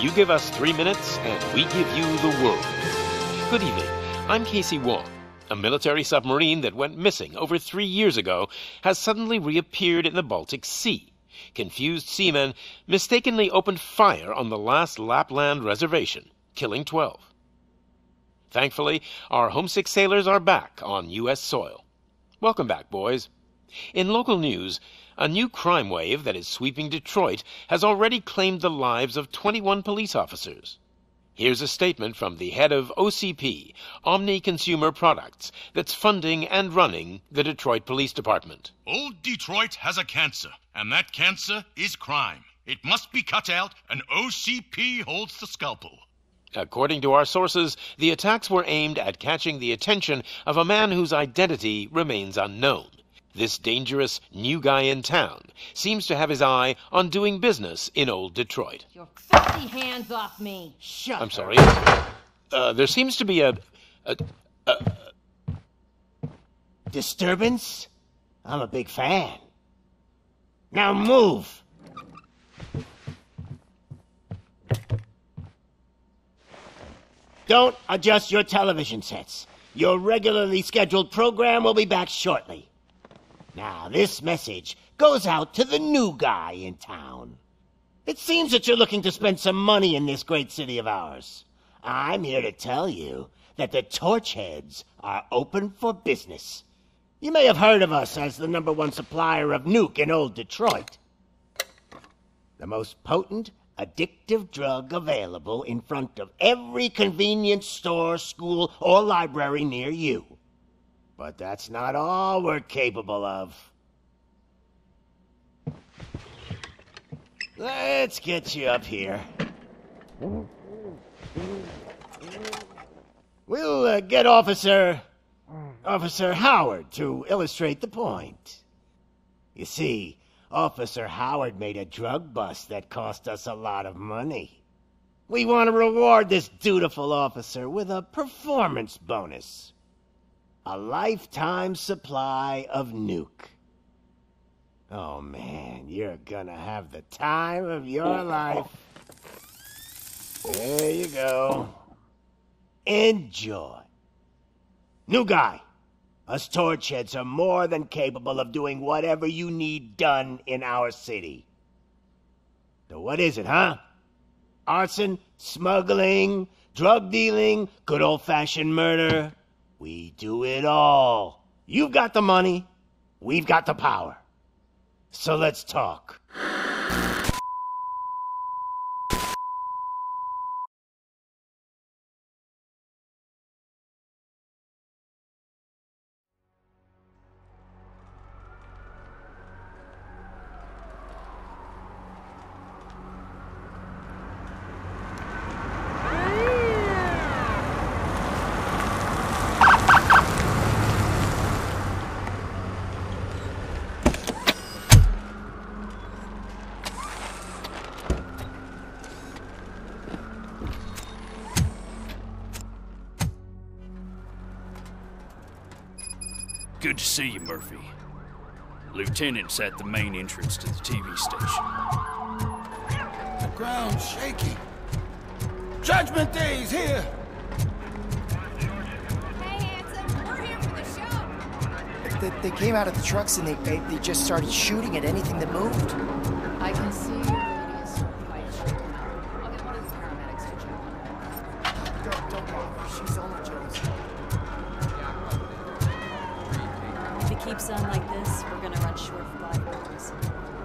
You give us 3 minutes, and we give you the world. Good evening. I'm Casey Wong. A military submarine that went missing over 3 years ago has suddenly reappeared in the Baltic Sea. Confused seamen mistakenly opened fire on the last Lapland reservation, killing 12. Thankfully, our homesick sailors are back on U.S. soil. Welcome back, boys. In local news, a new crime wave that is sweeping Detroit has already claimed the lives of 21 police officers. Here's a statement from the head of OCP, Omni Consumer Products, that's funding and running the Detroit Police Department. Old Detroit has a cancer, and that cancer is crime. It must be cut out, and OCP holds the scalpel. According to our sources, the attacks were aimed at catching the attention of a man whose identity remains unknown. This dangerous new guy in town seems to have his eye on doing business in old Detroit. Your filthy hands off me! Shut up. I'm sorry. There seems to be a disturbance? I'm a big fan. Now move! Don't adjust your television sets. Your regularly scheduled program will be back shortly. Now, this message goes out to the new guy in town. It seems that you're looking to spend some money in this great city of ours. I'm here to tell you that the Torchheads are open for business. You may have heard of us as the #1 supplier of nuke in old Detroit. The most potent, addictive drug available in front of every convenience store, school, or library near you. But that's not all we're capable of. Let's get you up here. We'll get Officer Howard to illustrate the point. You see, Officer Howard made a drug bust that cost us a lot of money. We want to reward this dutiful officer with a performance bonus. A lifetime supply of nuke. Oh man, you're gonna have the time of your life. There you go. Enjoy. New guy, us Torchheads are more than capable of doing whatever you need done in our city. So what is it, huh? Arson, smuggling, drug dealing, good old-fashioned murder? We do it all. You've got the money, we've got the power. So let's talk. Good to see you, Murphy. Lieutenant's at the main entrance to the TV station. The ground's shaking. Judgment Day's here! Hey, handsome, we're here for the show. They came out of the trucks and they just started shooting at anything that moved. I can see your lady is sort of quite shaken up. I'll get one of the paramedics to check. Don't bother. She's only Jones. If it keeps on like this, we're gonna run short of body parts.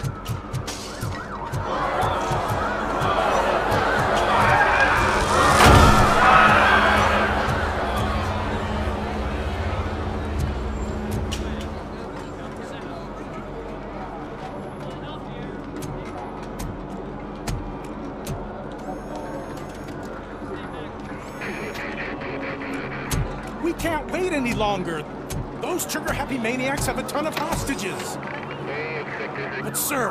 We can't wait any longer. Those trigger-happy maniacs have a ton of hostages. But sir...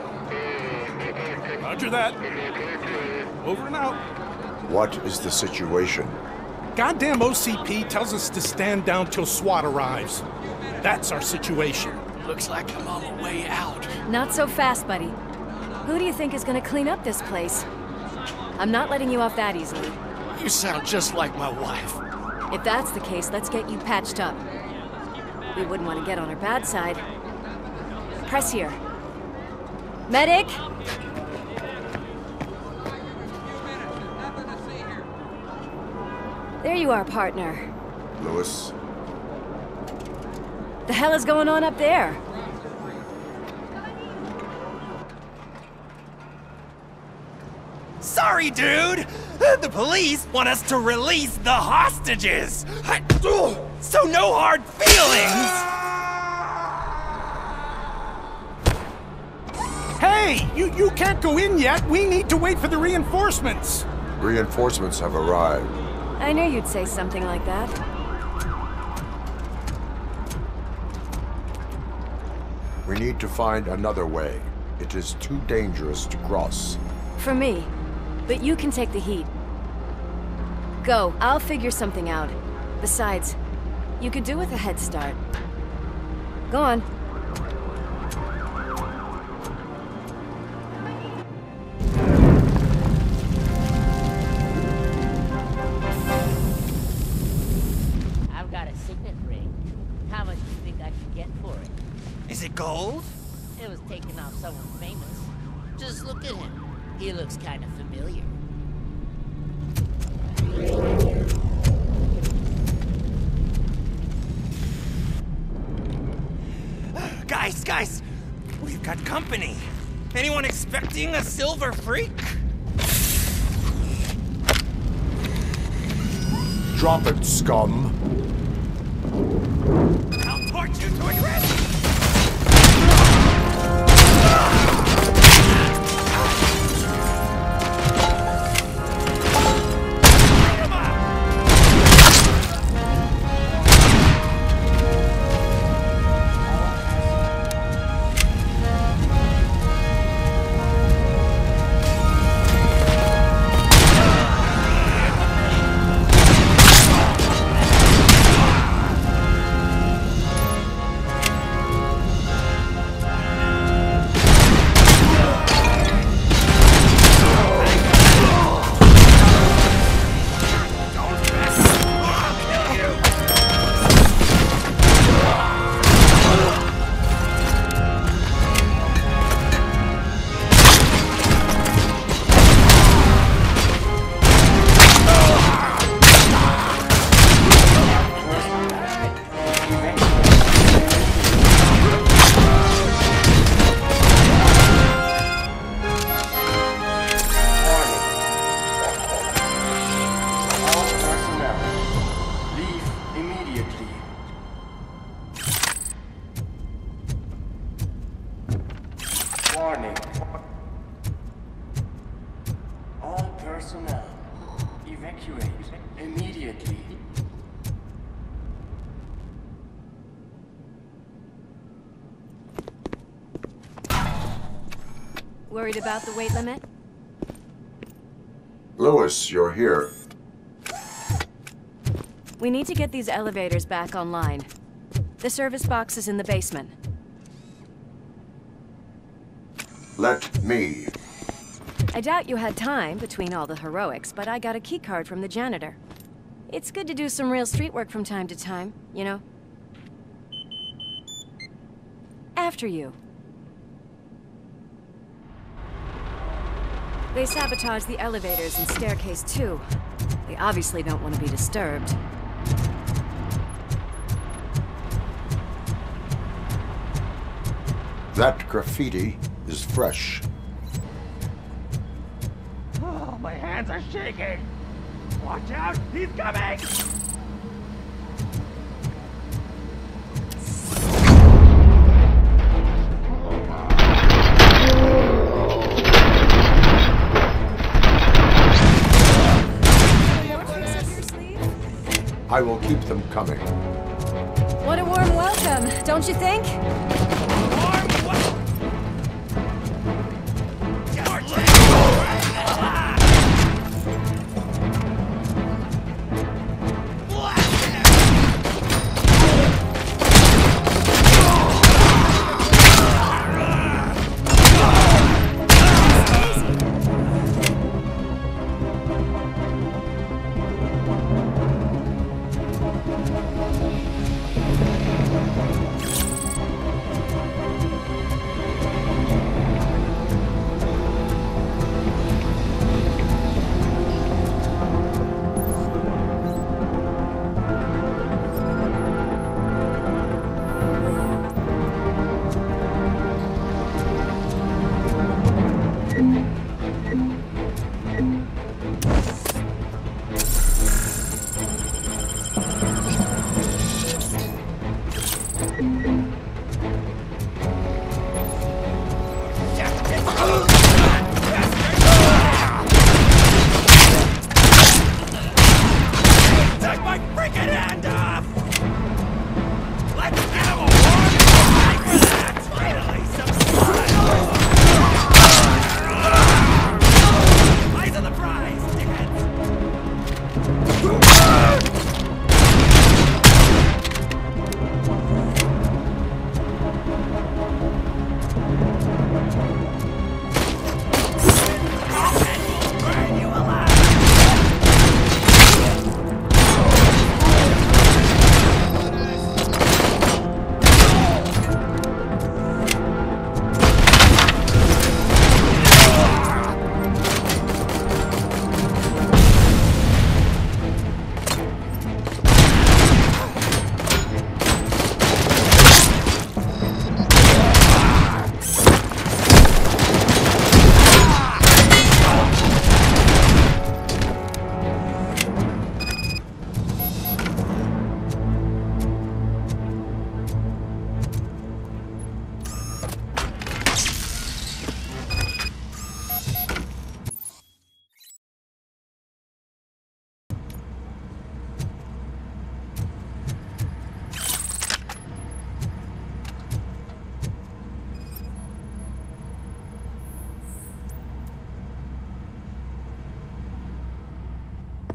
Roger that. Over and out. What is the situation? Goddamn OCP tells us to stand down till SWAT arrives. That's our situation. Looks like I'm on the way out. Not so fast, buddy. Who do you think is gonna clean up this place? I'm not letting you off that easily. You sound just like my wife. If that's the case, let's get you patched up. We wouldn't want to get on her bad side. Press here. Medic! There you are, partner. Lewis? The hell is going on up there? Sorry, dude! The police want us to release the hostages! So no hard feelings! Hey! You can't go in yet! We need to wait for the reinforcements! Reinforcements have arrived. I knew you'd say something like that. We need to find another way. It is too dangerous to cross. For me. But you can take the heat. Go, I'll figure something out. Besides, you could do with a head start. Go on. I've got a signet ring. How much do you think I can get for it? Is it gold? It was taken off someone famous. Just look at him. He looks kind of familiar. Guys! We've got company. Anyone expecting a silver freak? Drop it, scum. I'll torch you to a crisp! Warning. All personnel, evacuate immediately. Worried about the weight limit? Lewis, you're here. We need to get these elevators back online. The service box is in the basement. Let me. I doubt you had time between all the heroics, but I got a keycard from the janitor. It's good to do some real street work from time to time, you know? After you. They sabotaged the elevators and staircase too. They obviously don't want to be disturbed. That graffiti is fresh. Oh, my hands are shaking! Watch out! He's coming! I will keep them coming. What a warm welcome, don't you think?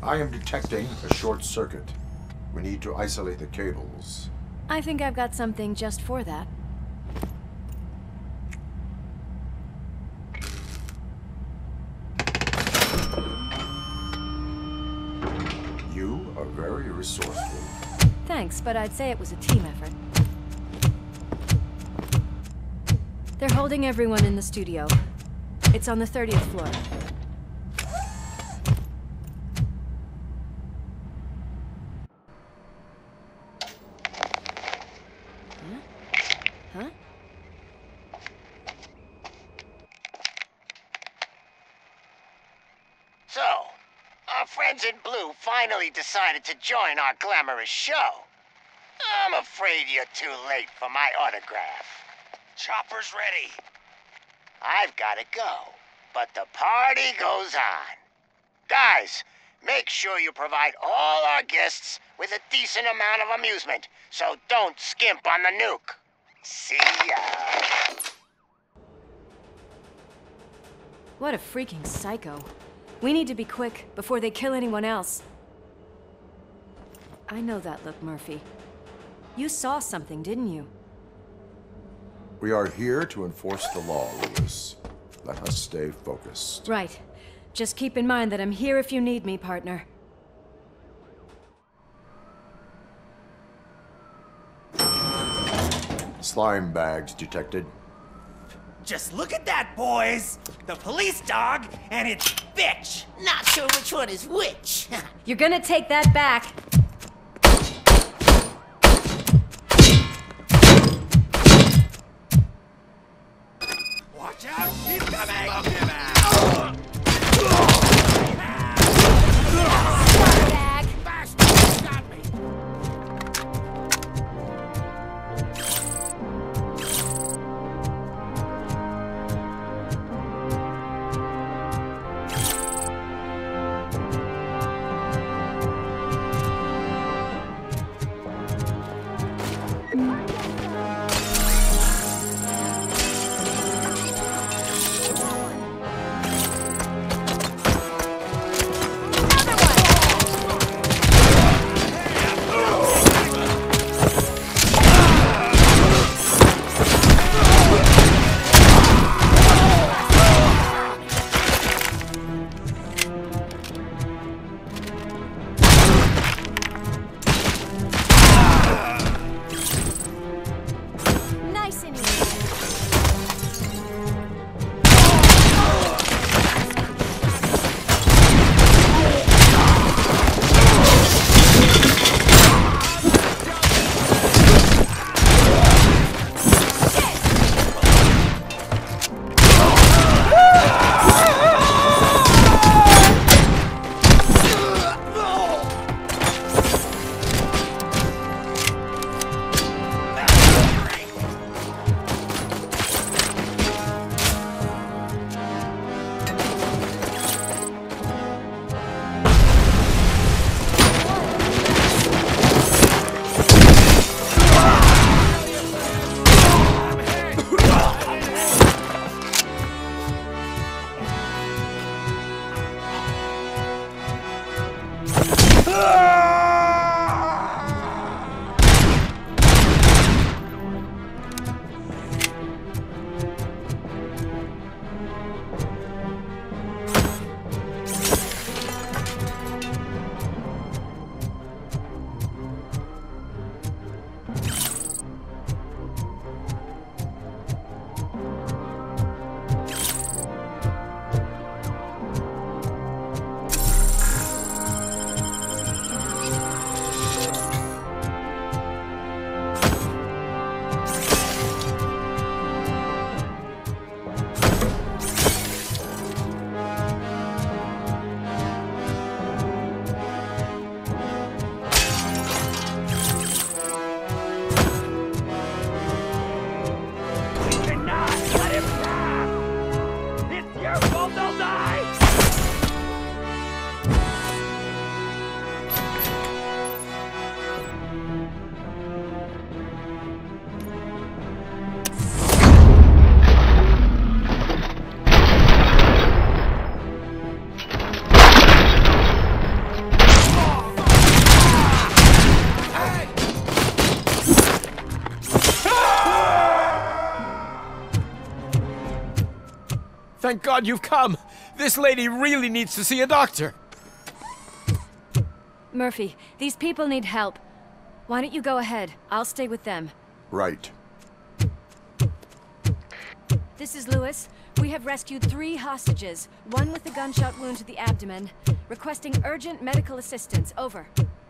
I am detecting a short circuit. We need to isolate the cables. I think I've got something just for that. You are very resourceful. Thanks, but I'd say it was a team effort. They're holding everyone in the studio. It's on the 30th floor. Huh? So, our friends in blue finally decided to join our glamorous show. I'm afraid you're too late for my autograph. Chopper's ready. I've got to go, but the party goes on. Guys, make sure you provide all our guests with a decent amount of amusement, so don't skimp on the nuke. See ya. What a freaking psycho. We need to be quick before they kill anyone else. I know that look, Murphy. You saw something, didn't you? We are here to enforce the law, Lewis. Let us stay focused. Right. Just keep in mind that I'm here if you need me, partner. Slime bags detected. Just look at that, boys! The police dog and its bitch! Not sure which one is which. You're gonna take that back. Watch out! He's coming! thank God you've come. This lady really needs to see a doctor. Murphy, these people need help. Why don't you go ahead? I'll stay with them. Right. This is Lewis. We have rescued 3 hostages, one with a gunshot wound to the abdomen. Requesting urgent medical assistance. Over.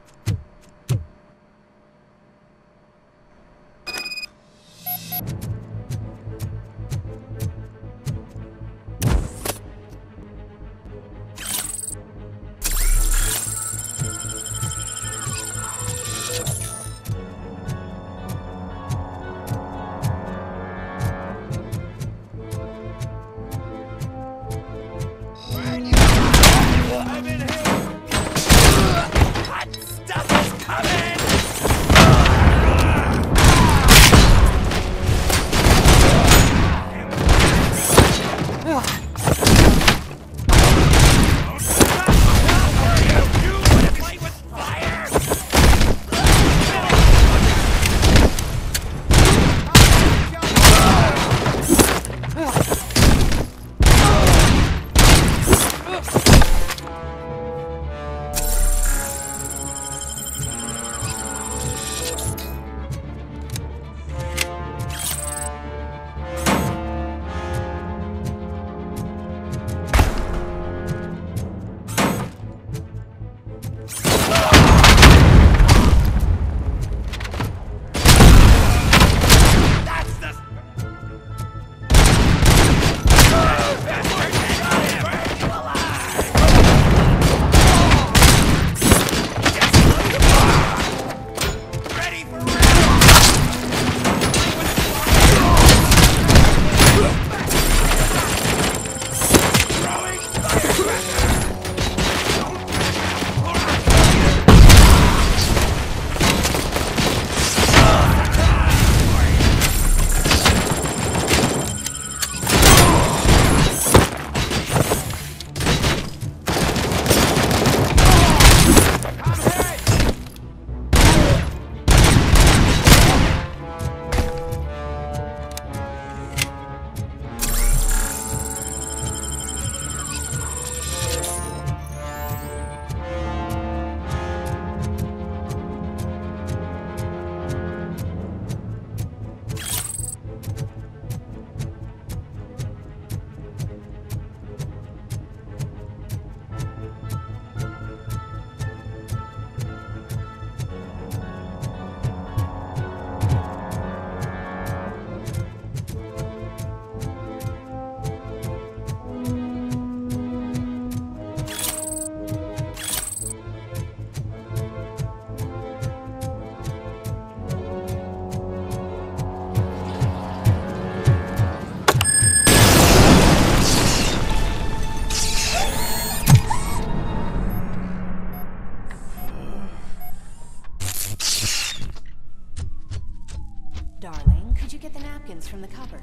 From the cupboard.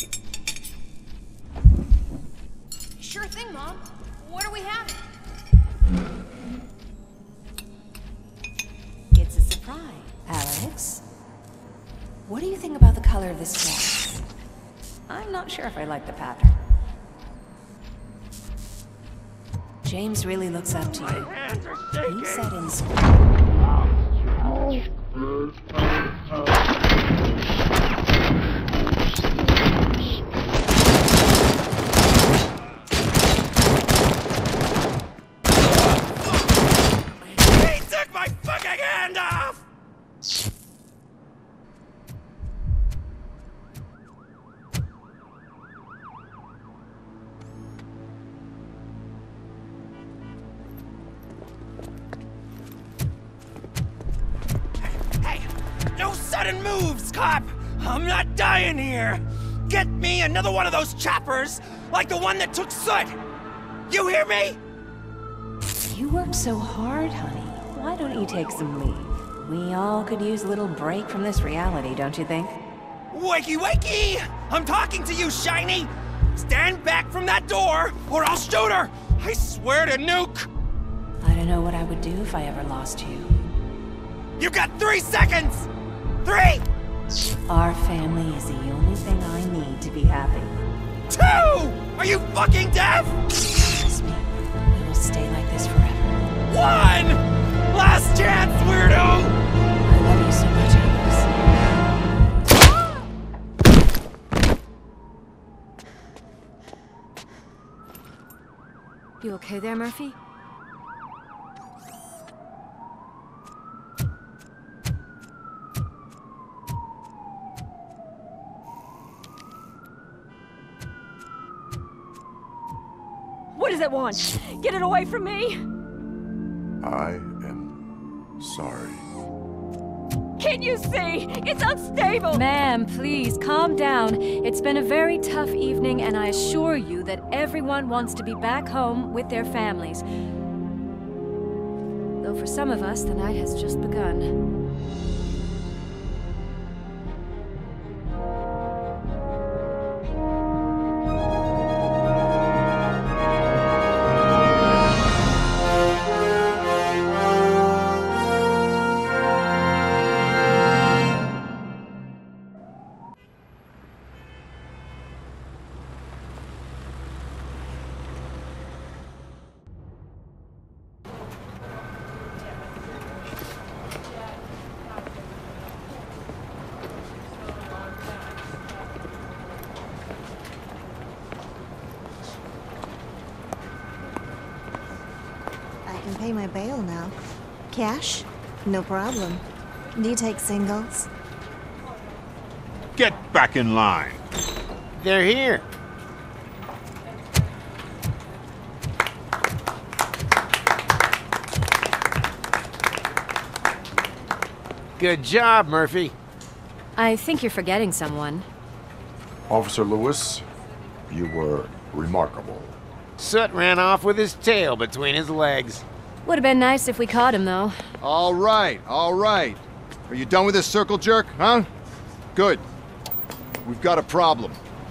Sure thing, Mom. What are we having? It's a surprise. Alex? What do you think about the color of this dress? I'm not sure if I like the pattern. James really looks up to you. He said in school. Moves, cop! I'm not dying here! Get me another one of those choppers, like the one that took Soot! You hear me? You work so hard, honey. Why don't you take some leave? We all could use a little break from this reality, don't you think? Wakey, wakey! I'm talking to you, Shiny! Stand back from that door, or I'll shoot her! I swear to nuke! I don't know what I would do if I ever lost you. You got 3 seconds! 3! Our family is the only thing I need to be happy. 2! Are you fucking deaf? Trust me, we will stay like this forever. 1! Last chance, weirdo! I love you so much, Alice. You okay there, Murphy? What does it want? Get it away from me! I am sorry. Can't you see? It's unstable! Ma'am, please, calm down. It's been a very tough evening, and I assure you that everyone wants to be back home with their families. Though for some of us, the night has just begun. I can pay my bail now. Cash? No problem. Do you take singles? Get back in line. They're here. Good job, Murphy. I think you're forgetting someone. Officer Lewis, you were remarkable. Soot ran off with his tail between his legs. Would have been nice if we caught him, though. All right, all right. Are you done with this circle jerk, huh? Good. We've got a problem.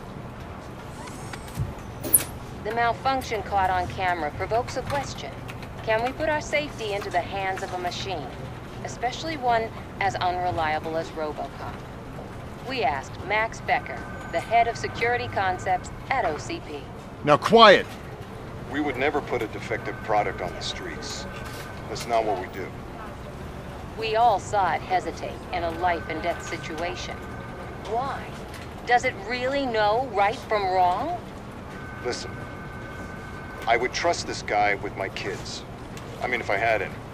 The malfunction caught on camera provokes a question. Can we put our safety into the hands of a machine? Especially one as unreliable as RoboCop. We asked Max Becker, the head of security concepts at OCP. Now quiet! We would never put a defective product on the streets. That's not what we do. We all saw it hesitate in a life and death situation. Why? Does it really know right from wrong? Listen, I would trust this guy with my kids. I mean, if I had any.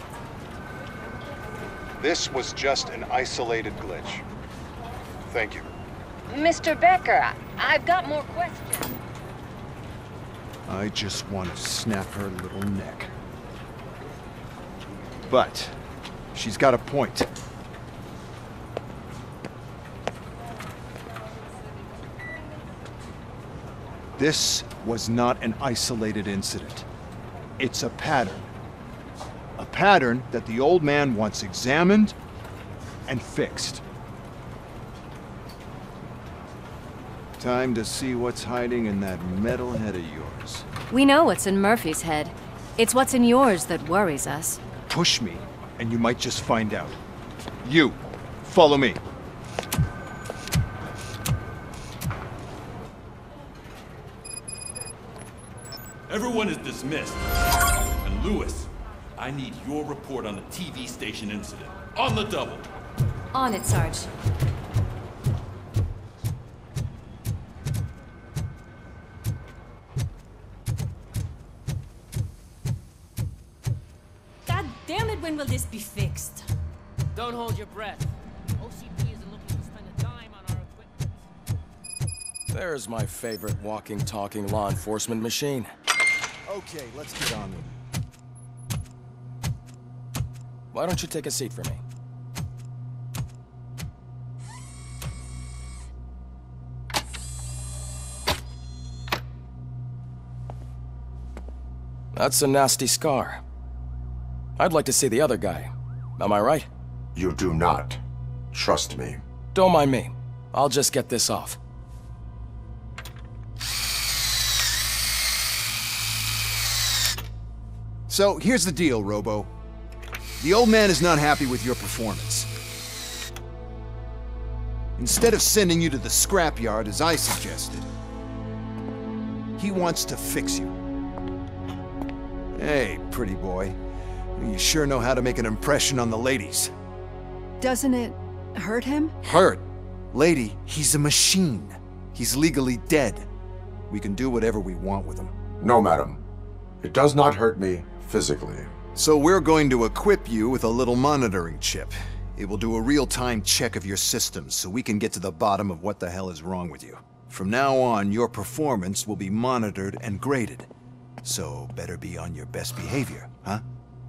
This was just an isolated glitch. Thank you. Mr. Becker, I've got more questions. I just want to snap her little neck. But she's got a point. This was not an isolated incident. It's a pattern. A pattern that the old man wants examined and fixed. Time to see what's hiding in that metal head of yours. We know what's in Murphy's head. It's what's in yours that worries us. Push me, and you might just find out. You, follow me. Everyone is dismissed. And Lewis, I need your report on the TV station incident. On the double. On it, Sarge. God damn it, when will this be fixed? Don't hold your breath. OCP isn't looking to spend a dime on our equipment. There's my favorite walking, talking law enforcement machine. Okay, let's get on with it. Why don't you take a seat for me? That's a nasty scar. I'd like to see the other guy. Am I right? You do not. Trust me. Don't mind me. I'll just get this off. So, here's the deal, Robo. The old man is not happy with your performance. Instead of sending you to the scrapyard as I suggested, He wants to fix you. Hey, pretty boy. You sure know how to make an impression on the ladies. Doesn't it hurt him? Hurt? Lady, he's a machine. He's legally dead. We can do whatever we want with him. No, madam. It does not hurt me physically. So we're going to equip you with a little monitoring chip. It will do a real-time check of your systems so we can get to the bottom of what the hell is wrong with you. From now on, your performance will be monitored and graded. So better be on your best behavior, huh?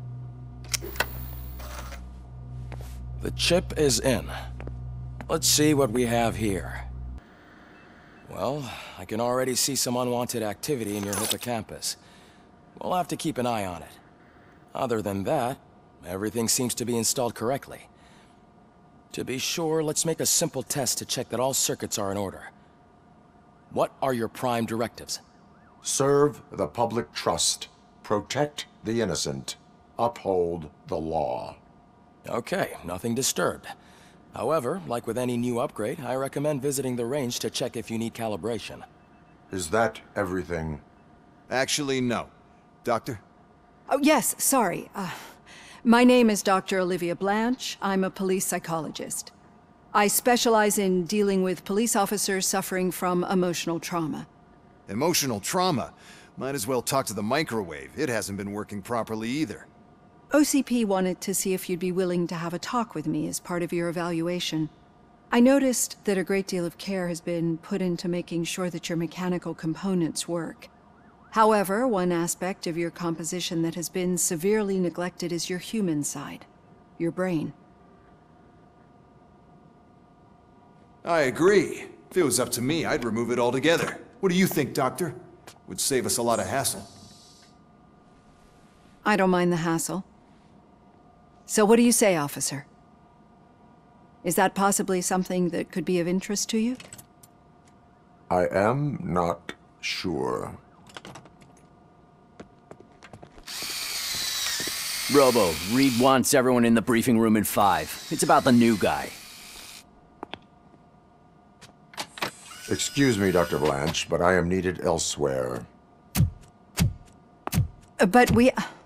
The chip is in. Let's see what we have here. Well, I can already see some unwanted activity in your hippocampus. We'll have to keep an eye on it. Other than that, everything seems to be installed correctly. To be sure, let's make a simple test to check that all circuits are in order. What are your prime directives? Serve the public trust. Protect the innocent. Uphold the law. Okay, nothing disturbed. However, like with any new upgrade, I recommend visiting the range to check if you need calibration. Is that everything? Actually, no. Doctor? Oh, yes, sorry. My name is Dr. Olivia Blanche. I'm a police psychologist. I specialize in dealing with police officers suffering from emotional trauma. Emotional trauma? Might as well talk to the microwave. It hasn't been working properly either. OCP wanted to see if you'd be willing to have a talk with me as part of your evaluation. I noticed that a great deal of care has been put into making sure that your mechanical components work. However, one aspect of your composition that has been severely neglected is your human side, your brain. I agree. If it was up to me, I'd remove it altogether. What do you think, Doctor? Would save us a lot of hassle. I don't mind the hassle. So what do you say, officer? Is that possibly something that could be of interest to you? I am not sure. Robo, Reed wants everyone in the briefing room in 5. It's about the new guy. Excuse me, Dr. Blanche, but I am needed elsewhere. But we...